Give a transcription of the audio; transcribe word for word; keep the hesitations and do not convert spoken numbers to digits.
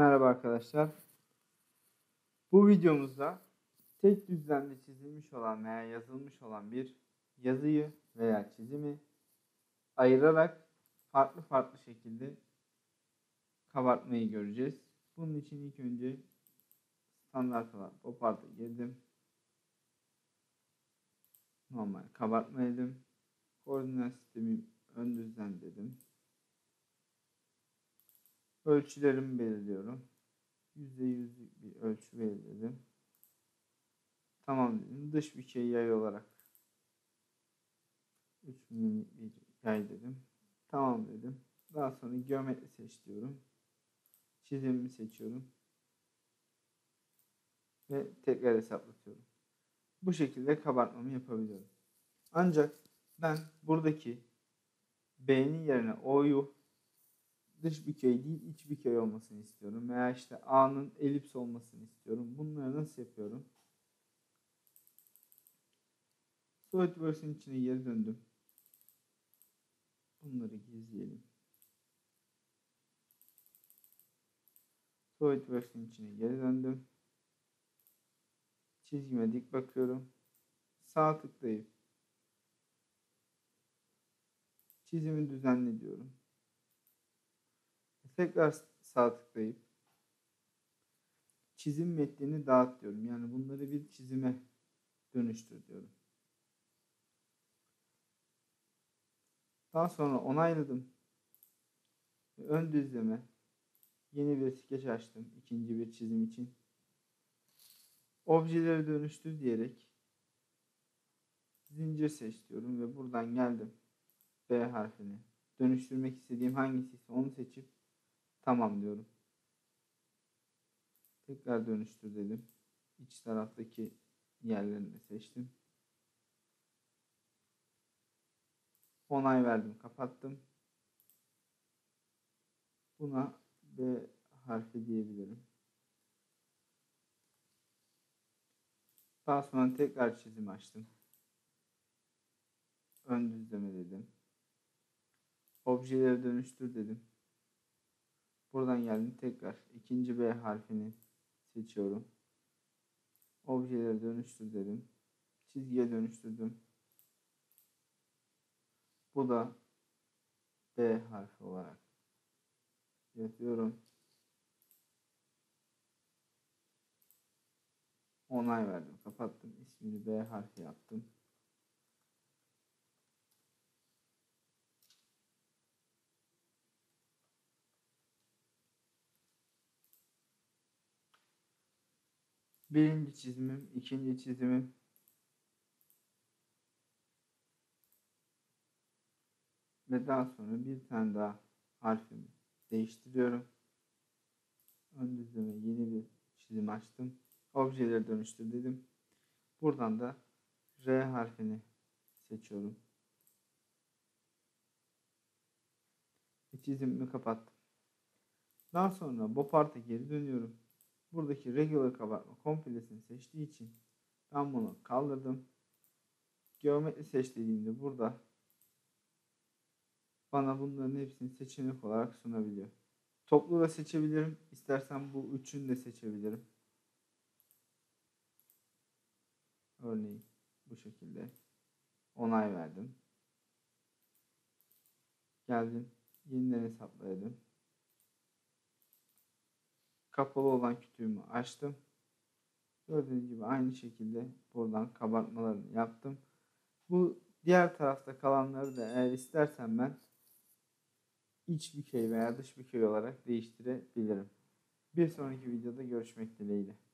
Merhaba arkadaşlar. Bu videomuzda tek düzlemde çizilmiş olan veya yazılmış olan bir yazıyı veya çizimi ayırarak farklı farklı şekilde kabartmayı göreceğiz. Bunun için ilk önce standart olan pop art'a girdim. Normal kabartma dedim. Koordinat sistemi ön düzlem dedim. Ölçülerimi belirliyorum. yüzde yüzlük bir ölçü belirledim. Tamam dedim. Dış bükey yay olarak üç milimlik bir yay dedim. Tamam dedim. Daha sonra geometri seç diyorum. Çizimimi seçiyorum. Ve tekrar hesaplatıyorum. Bu şekilde kabartmamı yapabiliyorum. Ancak ben buradaki B'nin yerine O'yu dış bükey değil iç bükey olmasını istiyorum. Veya işte A'nın elips olmasını istiyorum. Bunları nasıl yapıyorum? SolidWorks'in içine geri döndüm. Bunları gizleyelim. SolidWorks'in içine geri döndüm. Çizgime dik bakıyorum. Sağ tıklayıp çizimi düzenle diyorum. Tekrar sağ tıklayıp çizim metnini dağıt diyorum. Yani bunları bir çizime dönüştür diyorum. Daha sonra onayladım. Ön düzleme yeni bir skeç açtım. İkinci bir çizim için. Objeleri dönüştür diyerek zincir seç diyorum ve buradan geldim. B harfini dönüştürmek istediğim hangisiyse onu seçip tamam diyorum. Tekrar dönüştür dedim. İç taraftaki yerlerini seçtim. Onay verdim, kapattım. Buna B harfi diyebilirim. Daha sonra tekrar çizim açtım. Ön düzleme dedim. Objeleri dönüştür dedim. Buradan geldim tekrar. İkinci B harfini seçiyorum. Objeleri dönüştür dedim. Çizgiye dönüştürdüm. Bu da B harfi olarak yapıyorum. Onay verdim. Kapattım. İsmini B harfi yaptım. Birinci çizimim, ikinci çizimim. Ve daha sonra bir tane daha harfimi değiştiriyorum. Ön düzleme yeni bir çizim açtım. Objeleri dönüştür dedim. Buradan da R harfini seçiyorum. Ve çizimimi kapattım. Daha sonra Bob Art'a geri dönüyorum. Buradaki regular kabartma komplesini seçtiği için ben bunu kaldırdım. Geometri seç dediğimde burada bana bunların hepsini seçenek olarak sunabiliyor. Toplu da seçebilirim. İstersen bu üçünü de seçebilirim. Örneğin bu şekilde onay verdim. Geldim. Yeniden hesapladım. Kapalı olan kütüğümü açtım. Gördüğünüz gibi aynı şekilde buradan kabartmalarını yaptım. Bu diğer tarafta kalanları da eğer istersen ben iç bükey veya dış bükey olarak değiştirebilirim. Bir sonraki videoda görüşmek dileğiyle.